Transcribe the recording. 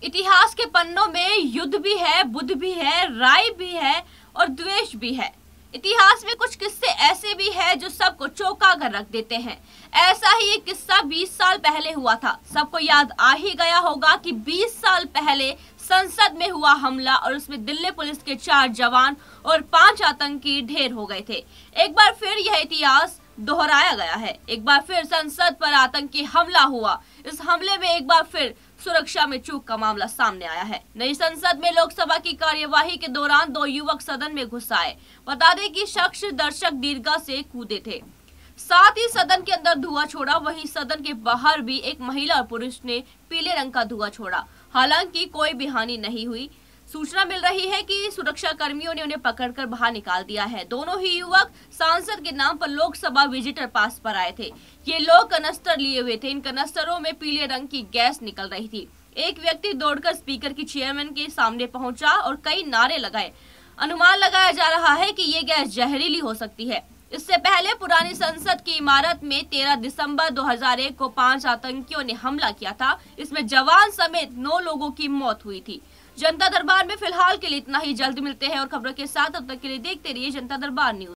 इतिहास के पन्नों में युद्ध भी है, बुद्ध भी है, राय भी है और द्वेष भी है। इतिहास में कुछ किस्से ऐसे भी हैं जो सबको चौंका कर रख देते हैं। ऐसा ही एक किस्सा 20 साल पहले हुआ था। सबको याद आ ही गया होगा कि 20 साल पहले संसद में हुआ हमला और उसमें दिल्ली पुलिस के 4 जवान और 5 आतंकी ढेर हो गए थे। एक बार फिर यह इतिहास दोहराया गया है। एक बार फिर संसद पर आतंकी हमला हुआ। इस हमले में एक बार फिर सुरक्षा में चूक का मामला सामने आया है। नई संसद में लोकसभा की कार्यवाही के दौरान 2 युवक सदन में घुस आए। बता दें कि शख्स दर्शक दीर्घा से कूदे थे, साथ ही सदन के अंदर धुआं छोड़ा। वहीं सदन के बाहर भी एक महिला और पुरुष ने पीले रंग का धुआं छोड़ा। हालांकि कोई भी हानि नहीं हुई। सूचना मिल रही है कि सुरक्षा कर्मियों ने उन्हें पकड़कर बाहर निकाल दिया है। दोनों ही युवक सांसद के नाम पर लोकसभा विजिटर पास पर आए थे। ये लोग कनस्तर लिए हुए थे। इन कनस्तरों में पीले रंग की गैस निकल रही थी। एक व्यक्ति दौड़कर स्पीकर की चेयरमैन के सामने पहुंचा और कई नारे लगाए। अनुमान लगाया जा रहा है कि ये गैस जहरीली हो सकती है। इससे पहले पुरानी संसद की इमारत में 13 दिसंबर 2001 को 5 आतंकियों ने हमला किया था। इसमें जवान समेत 9 लोगों की मौत हुई थी। जनता दरबार में फिलहाल के लिए इतना ही। जल्द मिलते हैं और खबरों के साथ। तब तक के लिए देखते रहिए जनता दरबार न्यूज।